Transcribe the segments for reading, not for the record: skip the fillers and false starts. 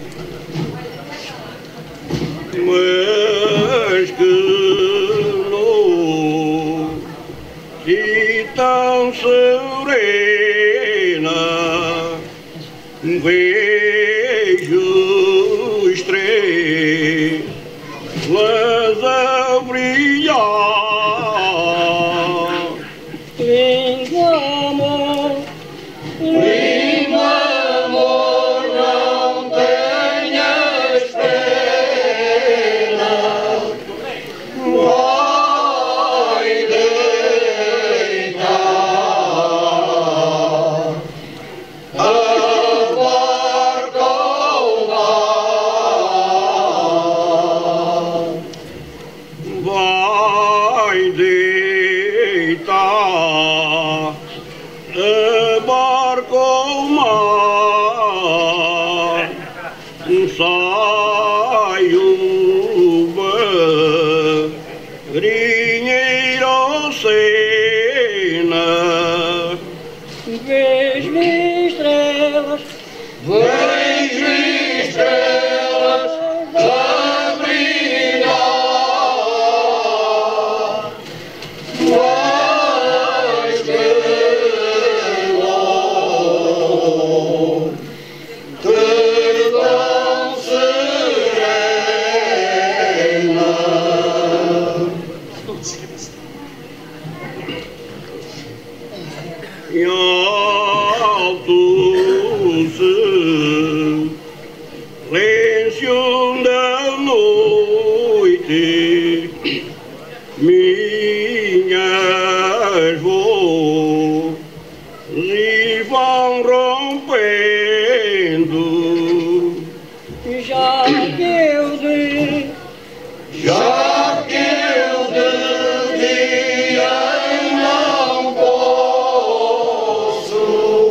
thì tao sớm rena vejo estrelas a brilhar. Lindo amor, não tenhas pena, vai deitar a barca ao mar, Vai deitar a barca ao mar, sai uma marinheira oceana. vejo estrelas a brilhar, mais belo que tão serena. E alto silêncio da noite, minhas vozes vão rompendo, Já que eu de dia não posso,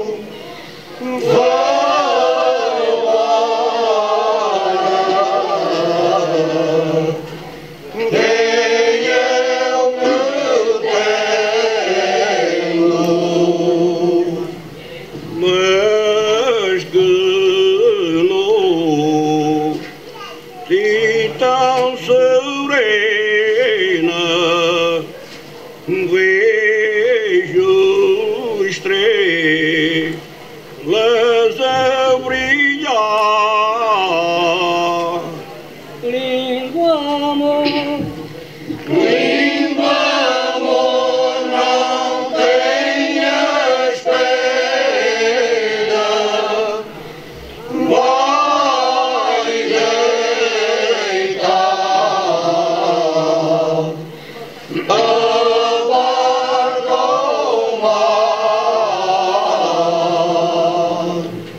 quem eu me tenho, mas que noite tão serena, vejo estrelas a brilhar. lindo amor, não tenhas pena, vai deitar a barca ao mar,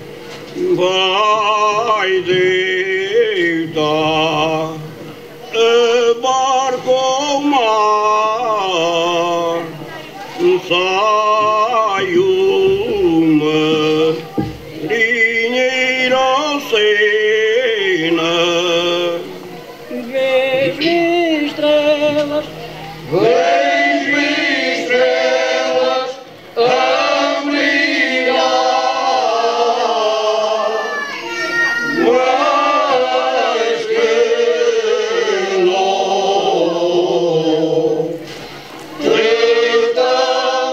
Vai deitar a barca ao mar, sai uma marinheira oceana. vejo estrelas a brilhar, mais belo que tão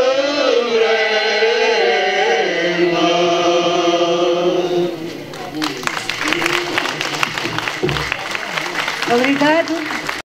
serena. Obrigado.